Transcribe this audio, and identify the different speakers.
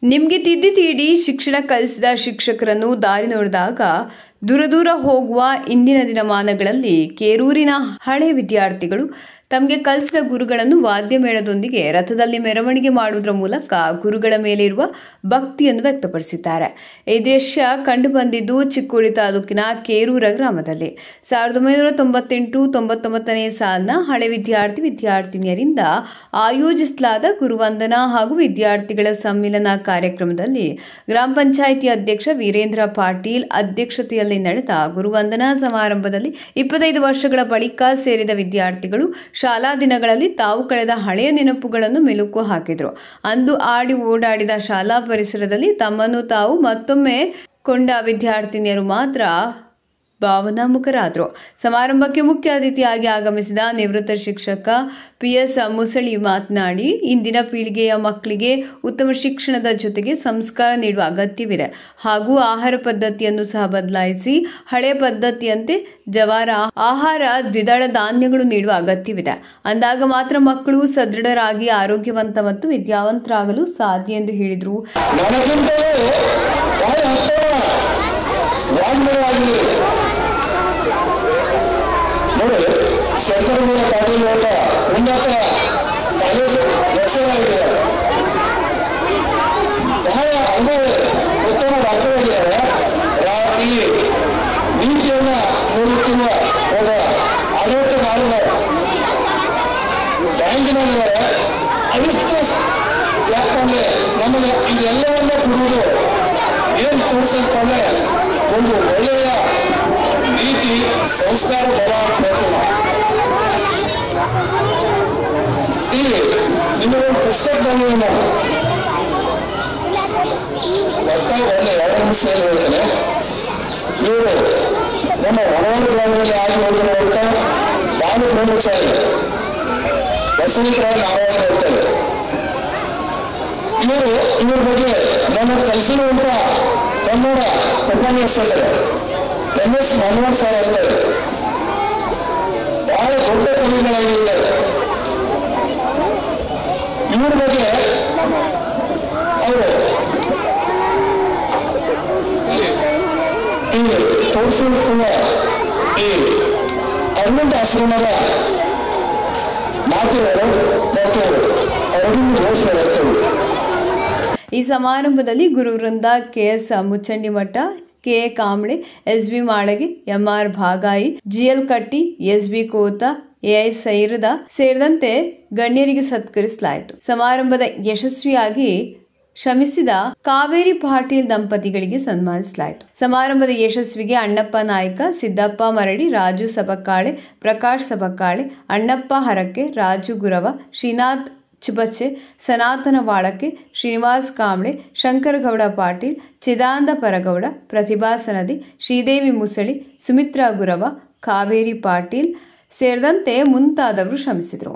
Speaker 1: ನಿಮಗೆ ತಿದ್ದಿ ತೀಡಿ ಶಿಕ್ಷಣ ಕಲಿಸಿದ ಶಿಕ್ಷಕರನ್ನು ದಾರಿ ನೋಡಿದಾಗ ದೂರ ಹೋಗುವ ಇಂದಿನ ದಿನಮಾನಗಳಲ್ಲಿ ಕೇರೂರಿನ ಹಳೆ ವಿದ್ಯಾರ್ಥಿಗಳು ತಮಗೆ ಕಲಿಸಿದ ಗುರುಗಳನ್ನು ವಾದ್ಯ ಮೇಳದೊಂದಿಗೆ ರಥದಲ್ಲಿ ಮೆರವಣಿಗೆ ಮಾಡುವುದರ ಮೂಲಕ ಗುರುಗಳ ಮೇಲೆ ಇರುವ ಭಕ್ತಿಯನ್ನು ವ್ಯಕ್ತಪಡಿಸಿದ್ದಾರೆ. ಈ ದೃಶ್ಯ ಕಂಡುಬಂದಿದ್ದು ಚಿಕ್ಕೋಡಿ ತಾಲೂಕಿನ ಕೇರೂರ ಗ್ರಾಮದಲ್ಲಿ 1998-99ನೇ ಸಾಲಿನ ಹಳೆ ವಿದ್ಯಾರ್ಥಿನಿಯರಿಂದ ಆಯೋಜಿಸಲಾದ ಗುರುವಂದನಾ ಹಾಗೂ ವಿದ್ಯಾರ್ಥಿಗಳ ಸಮ್ಮಿಲನ ಕಾರ್ಯಕ್ರಮದಲ್ಲಿ ಗ್ರಾಮ ಪಂಚಾಯಿತಿ ಅಧ್ಯಕ್ಷ ವೀರೇಂದ್ರ ಪಾಟೀಲ್ ಅಧ್ಯಕ್ಷತೆಯಲ್ಲಿ ನಡೆದ ಗುರುವಂದನಾ ಸಮಾರಂಭದಲ್ಲಿ 25 ವರ್ಷಗಳ ಬಳಿಕ ಸೇರಿದ ವಿದ್ಯಾರ್ಥಿಗಳು ಶಾಲಾ ದಿನಗಳಲ್ಲಿ ತಾವು ಕಳೆದ ಹಳೆಯ ನೆನಪುಗಳನ್ನು ಮೆಲುಕು ಹಾಕಿದ್ರು. ಅಂದು ಆಡಿ ಓಡಾಡಿದ ಶಾಲಾ ಪರಿಸರದಲ್ಲಿ ತಮ್ಮನ್ನು ತಾವು ಮತ್ತೊಮ್ಮೆ ಕೊಂಡ ವಿದ್ಯಾರ್ಥಿನಿಯರು ಮಾತ್ರ ಭಾವನಾಮುಖರಾದರು. ಸಮಾರಂಭಕ್ಕೆ ಮುಖ್ಯ ಅತಿಥಿಯಾಗಿ ಆಗಮಿಸಿದ ನಿವೃತ್ತ ಶಿಕ್ಷಕ PS ಮುಸಳಿ ಮಾತನಾಡಿ, ಇಂದಿನ ಪೀಳಿಗೆಯ ಮಕ್ಕಳಿಗೆ ಉತ್ತಮ ಶಿಕ್ಷಣದ ಜೊತೆಗೆ ಸಂಸ್ಕಾರ ನೀಡುವ ಅಗತ್ಯವಿದೆ ಹಾಗೂ ಆಹಾರ ಪದ್ಧತಿಯನ್ನು ಸಹ ಬದಲಾಯಿಸಿ ಹಳೆಯ ಪದ್ಧತಿಯಂತೆ ಜವಾರ ಆಹಾರ ದ್ವಿದಳ ಧಾನ್ಯಗಳು ನೀಡುವ ಅಗತ್ಯವಿದೆ. ಅಂದಾಗ ಮಾತ್ರ ಮಕ್ಕಳು ಸದೃಢರಾಗಿ ಆರೋಗ್ಯವಂತ ಮತ್ತು ವಿದ್ಯಾವಂತರಾಗಲು ಸಾಧ್ಯ ಎಂದು ಹೇಳಿದರು.
Speaker 2: ಶಂಕರಗೌಡ ಪಾಟೀಲ್ ಅವರ ಉನ್ನತ ಕಾಲೇಜು ಲೆಕ್ಚರರ್ ಬಹಳ ಉತ್ತಮ ಡಾಕ್ಟರಾಗಿದ್ದಾರೆ. ಈ ನೀತಿಯನ್ನು ನೋಡುತ್ತಿರುವ ಒಬ್ಬ ಆಡಳಿತಗಾರರ ಬ್ಯಾಂಕಿನಲ್ಲಿದ್ದಾರೆ. ಅವಿಷ್ಟು ಯಾಕಂದ್ರೆ ನಮಗೆ ಇದೆಲ್ಲವನ್ನ ಕೊಡುವುದು ಏನು ತೋರಿಸಪ್ಪ ಅಂದ್ರೆ ಒಂದು ಒಳ್ಳೆಯ ನೀತಿ ಸಂಸ್ಕಾರ ಬರ ಇಲ್ಲಿ ನಿಮಗೆ ಪುಸ್ತಕದಲ್ಲಿ ಒಳ್ಳೆ 2 ನಿಮಿಷ ಹೇಳ್ತೇನೆ. ಇವರು ನಮ್ಮ ಹೊರವರ ಗ್ರಾಮದಲ್ಲಿ ಆಗಿ ಹೋಗಿರುವಂತ ಬಾನು ಬ್ರಹ್ಮಚಾರಿ ಬಸವೀಕರಣ ನಾರಾಯಣ ಹೇಳ್ತಾರೆ. ಇವ್ರ ಬಗ್ಗೆ ನಮಗೆ ಕಲಿಸಿರುವಂತ ಕನ್ನಡ ಉಪನ್ಯಾಸಕರು MS ಮನೋಹರ್ ಸರ್ ಹೇಳ್ತಾರೆ. ಬಹಳ ದೊಡ್ಡ ಕವಿಗಳಾಗಿದ್ದಾರೆ. ಇವ್ರ ಬಗ್ಗೆ ಅವರು ಈ ತೋರಿಸಿರುವ ಈ ಅರವಿಂದ ಆಶ್ರಮದ ಮಾತುಗಳು ಮತ್ತು ಅರವಿಂದ ಘೋಷಣೆ.
Speaker 1: ಈ ಸಮಾರಂಭದಲ್ಲಿ ಗುರುವೃಂದ KS ಮುಚ್ಚಂಡಿಮಠ, KA Kamble, SB Malagi, MR ಭಾಗಾಯಿ, GL ಕಟ್ಟಿ, SB ಕೋತ, AI ಸೈರದ ಸೇರಿದಂತೆ ಗಣ್ಯರಿಗೆ ಸತ್ಕರಿಸಲಾಯಿತು. ಸಮಾರಂಭದ ಯಶಸ್ವಿಯಾಗಿ ಶ್ರಮಿಸಿದ ಕಾವೇರಿ ಪಾಟೀಲ್ ದಂಪತಿಗಳಿಗೆ ಸನ್ಮಾನಿಸಲಾಯಿತು. ಸಮಾರಂಭದ ಯಶಸ್ವಿಗೆ ಅಣ್ಣಪ್ಪ ನಾಯ್ಕ, ಸಿದ್ದಪ್ಪ ಮರಡಿ, ರಾಜು ಸಬಕಾಳೆ, ಪ್ರಕಾಶ್ ಸಬಕಾಳೆ, ಅಣ್ಣಪ್ಪ ಹರಕೆ, ರಾಜು ಗುರವ, ಶ್ರೀನಾಥ್ ಚುಬಚ್ಚೆ, ಸನಾತನ ವಾಳಕೆ, ಶ್ರೀನಿವಾಸ್ ಕಾಂಬ್ಳೆ, ಶಂಕರಗೌಡ ಪಾಟೀಲ್, ಚಿದಾನಂದ ಪರಗೌಡ, ಪ್ರತಿಭಾ ಸನದಿ, ಶ್ರೀದೇವಿ ಮುಸಳಿ, ಸುಮಿತ್ರಾ ಗುರವ, ಕಾವೇರಿ ಪಾಟೀಲ್ ಸೇರಿದಂತೆ ಮುಂತಾದವರು ಶ್ರಮಿಸಿದರು.